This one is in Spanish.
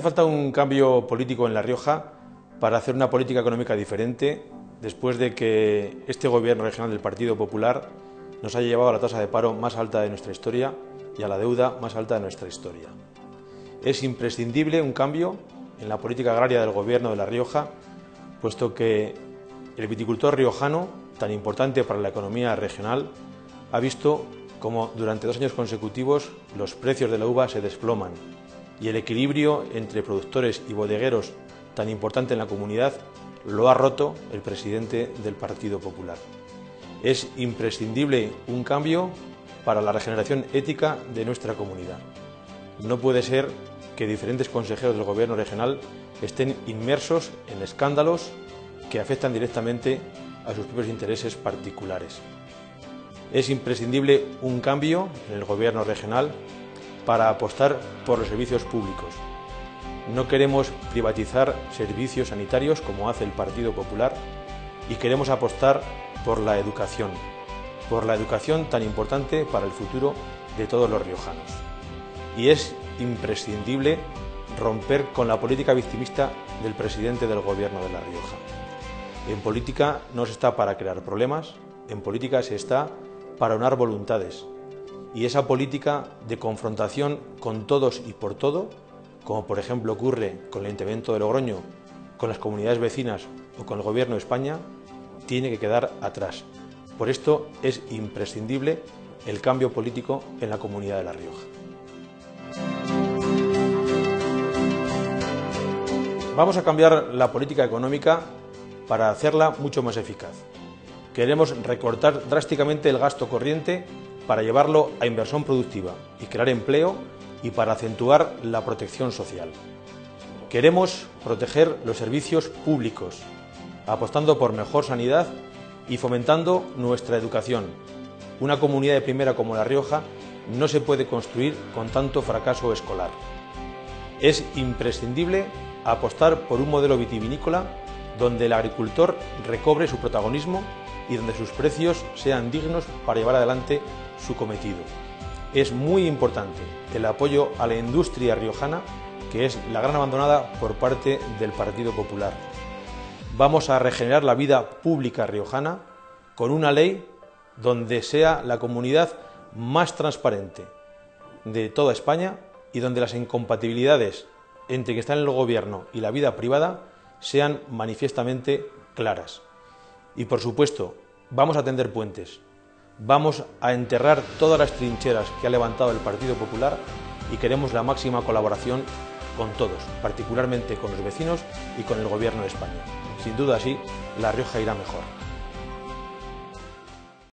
falta un cambio político en La Rioja para hacer una política económica diferente después de que este gobierno regional del Partido Popular nos haya llevado a la tasa de paro más alta de nuestra historia y a la deuda más alta de nuestra historia. Es imprescindible un cambio en la política agraria del gobierno de La Rioja, puesto que el viticultor riojano, tan importante para la economía regional, ha visto como durante 2 años consecutivos los precios de la uva se desploman y el equilibrio entre productores y bodegueros, tan importante en la comunidad, lo ha roto el presidente del Partido Popular. Es imprescindible un cambio para la regeneración ética de nuestra comunidad. No puede ser que diferentes consejeros del gobierno regional estén inmersos en escándalos que afectan directamente a sus propios intereses particulares. Es imprescindible un cambio en el gobierno regional para apostar por los servicios públicos. No queremos privatizar servicios sanitarios como hace el Partido Popular y queremos apostar por la educación tan importante para el futuro de todos los riojanos. Y es imprescindible romper con la política victimista del presidente del gobierno de La Rioja. En política no se está para crear problemas, en política se está para unar voluntades. Y esa política de confrontación con todos y por todo, como por ejemplo ocurre con el Ayuntamiento de Logroño, con las comunidades vecinas o con el Gobierno de España, tiene que quedar atrás. Por esto es imprescindible el cambio político en la comunidad de La Rioja. Vamos a cambiar la política económica para hacerla mucho más eficaz. Queremos recortar drásticamente el gasto corriente para llevarlo a inversión productiva y crear empleo y para acentuar la protección social. Queremos proteger los servicios públicos, apostando por mejor sanidad y fomentando nuestra educación. Una comunidad de primera como La Rioja no se puede construir con tanto fracaso escolar. Es imprescindible apostar por un modelo vitivinícola donde el agricultor recobre su protagonismo y donde sus precios sean dignos para llevar adelante su cometido. Es muy importante el apoyo a la industria riojana, que es la gran abandonada por parte del Partido Popular. Vamos a regenerar la vida pública riojana con una ley donde sea la comunidad más transparente de toda España y donde las incompatibilidades entre quien está en el gobierno y la vida privada sean manifiestamente claras. Y por supuesto, vamos a tender puentes, vamos a enterrar todas las trincheras que ha levantado el Partido Popular y queremos la máxima colaboración con todos, particularmente con los vecinos y con el Gobierno de España. Sin duda así, La Rioja irá mejor.